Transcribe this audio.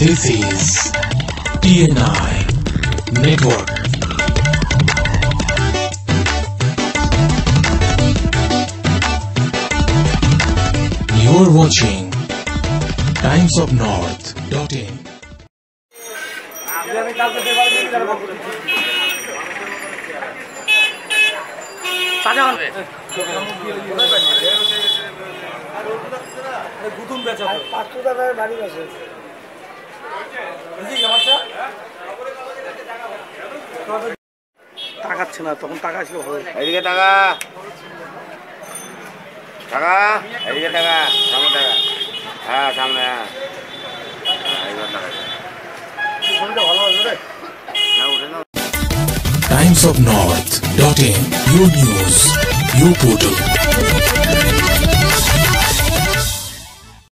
This is TNI Network. You're watching timesofnorth.in. তাকাচ্ছে না, তখন টাকা আসলে হবে। এদিকে টাকা টাকা এদিকে টাকা সামনে টাকা, হ্যাঁ সামনে, হ্যাঁ ভালো আছে রে। Timesofnorth.in, your news, your portal.